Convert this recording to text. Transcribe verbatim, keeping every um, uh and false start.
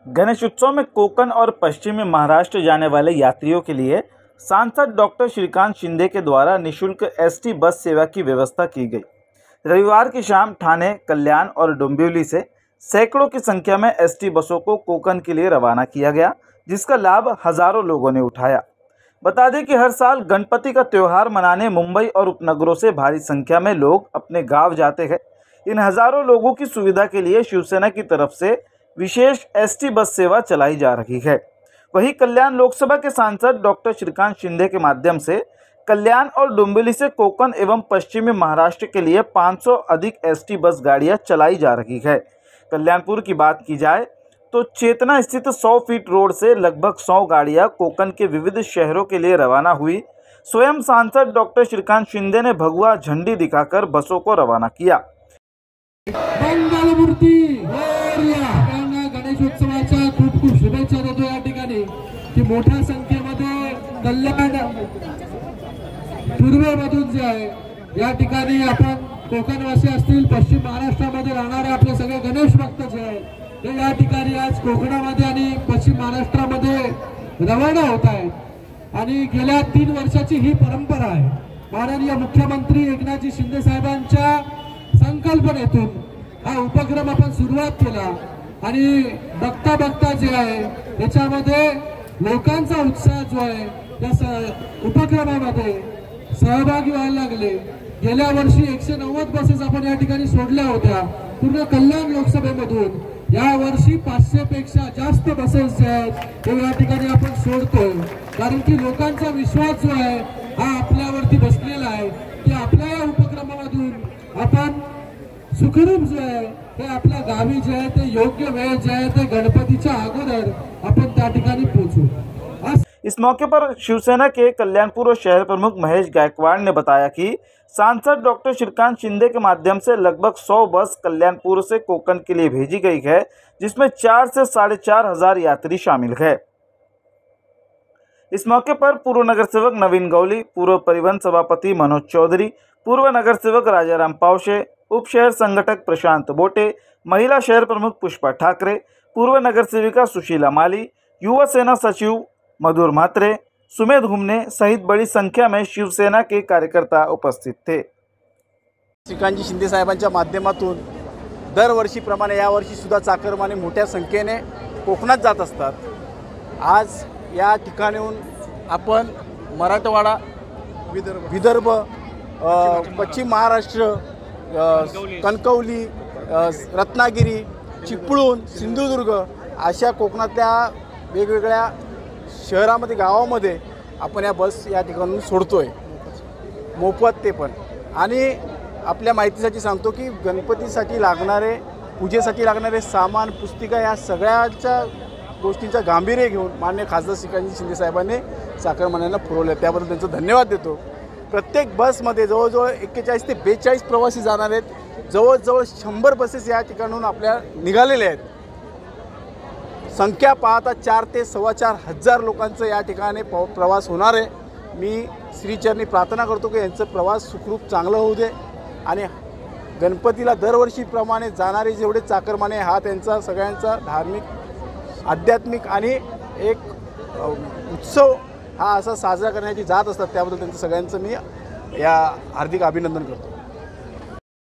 गणेश उत्सव में कोकण और पश्चिमी महाराष्ट्र जाने वाले यात्रियों के लिए सांसद डॉक्टर श्रीकांत शिंदे के द्वारा निःशुल्क एसटी बस सेवा की व्यवस्था की गई। रविवार की शाम ठाणे, कल्याण और डोंबिवली से सैकड़ों की संख्या में एसटी बसों को कोकण के लिए रवाना किया गया, जिसका लाभ हजारों लोगों ने उठाया। बता दें कि हर साल गणपति का त्यौहार मनाने मुंबई और उपनगरों से भारी संख्या में लोग अपने गांव जाते हैं। इन हजारों लोगों की सुविधा के लिए शिवसेना की तरफ से विशेष एसटी बस सेवा चलाई जा रही है। वहीं कल्याण लोकसभा के सांसद डॉक्टर श्रीकांत शिंदे के माध्यम से कल्याण और डोंबिवली से कोकण एवं पश्चिमी महाराष्ट्र के लिए पाँच सौ अधिक एसटी बस गाड़ियां चलाई जा रही है। कल्याणपुर की बात की जाए तो चेतना स्थित सौ फीट रोड से लगभग सौ गाड़ियां कोकण के विविध शहरों के लिए रवाना हुई। स्वयं सांसद डॉक्टर श्रीकांत शिंदे ने भगवा झंडी दिखाकर बसों को रवाना किया। गणेशोत्सवाच्या खूप खूप शुभेच्छा देतो या ठिकाणी की मोठ्या संख्येमध्ये कल्याण पूर्वेमधून जे आहे या ठिकाणी आपण कोकणवासी असतील, पश्चिम महाराष्ट्रामध्ये राहणारे आपले सगळे गणेश भक्त जे आहेत ते या ठिकाणी आज कोकणामध्ये आणि पश्चिम महाराष्ट्रामध्ये रवाना होत आहेत। आणि गेल्या तीन वर्षाची ही परंपरा आहे। माननीय मुख्यमंत्री एकनाथजी शिंदे साहेबांच्या संकल्पनेतून हा उपक्रम आपण सुरुवात केला आणि बघता बघता जे आहे त्याच्यामध्ये लोकांचा उत्साह जो आहे त्या उपक्रमामध्ये सहभागी व्हायला लागले। गेल्या वर्षी एकशे नव्वद बसेस आपण या ठिकाणी सोडल्या होत्या पूर्ण कल्याण लोकसभेमधून। या वर्षी पाचशे पेक्षा जास्त बसेस जे आहेत ते या ठिकाणी आपण सोडतोय, कारण की लोकांचा विश्वास जो आहे हा आपल्यावरती बसलेला आहे की आपल्या या उपक्रमामधून आपण सुखरूप जो आहे ते आपल्या गावी जे आहे ते योग्य वेळ जे आहे ते गणपतीच्या अगोदर आपण त्या ठिकाणी पोहोचू। इस मौके पर शिवसेना के कल्याणपुर और शहर प्रमुख महेश गायकवाड़ ने बताया कि सांसद डॉक्टर श्रीकांत शिंदे के माध्यम से लगभग सौ बस कल्याणपुर से कोकण के लिए भेजी गई है, जिसमें चार से साढ़े चार हजार यात्री शामिल है। इस मौके पर पूर्व नगर सेवक नवीन गौली, पूर्व परिवहन सभापति मनोज चौधरी, पूर्व नगर सेवक राजाराम पावशे, उप शहर संगठक प्रशांत बोटे, महिला शहर प्रमुख पुष्पा ठाकरे, पूर्व नगर सेविका सुशीला माली, युवा सेना सचिव मधुर म्हात्रे, सुमेध घुमने सहित बड़ी संख्या में शिवसेना के कार्यकर्ता उपस्थित थे। श्रीकांतजी शिंदे साहेबांच्या माध्यमातून दरवर्षीप्रमाणे यावर्षी सुद्धा चाकरमाने मोठ्या संख्येने कोकणात जात असतात। आज या ठिकाणून आपण मराठवाडा, विदर्भ विदर्भ पश्चिम महाराष्ट्र, कणकवली, रत्नागिरी, चिपळूण, सिंधुदुर्ग अशा कोकणातल्या वेगवेगळ्या शहरामध्ये, गावामध्ये आपण या बस या ठिकाणून सोडतोय, मोफत ते पण। आणि आपल्या माहितीसाठी सांगतो की गणपतीसाठी लागणारे, पूजेसाठी लागणारे सामान, पुस्तिका या सगळ्याच्या गोष्टींचा गांभीर्य घेऊन माननीय खासदार श्रीकांतजी शिंदे साहेबांनी चाकरमान्यांना पुरवलं, त्याबद्दल त्यांचा धन्यवाद देतो। प्रत्येक बसमध्ये जवळजवळ एक्केचाळीस ते बेचाळीस प्रवासी जाणार आहेत। जवळजवळ शंभर बसेस या ठिकाणून आपल्या निघालेल्या आहेत। संख्या पाहता चार ते सव्वा चार हजार लोकांचं या ठिकाणी प्रवास होणार आहे। मी श्रीचरणी प्रार्थना करतो की यांचा प्रवास सुखरूप चांगला होऊ दे आणि गणपतीला दरवर्षीप्रमाणे जाणारे जेवढे चाकरमाने हा त्यांचा सगळ्यांचा धार्मिक, आध्यात्मिक आणि एक उत्सव हा असा साजरा करण्याची जात असतात, त्याबद्दल त्यांचं सगळ्यांचं मी या हार्दिक अभिनंदन करतो।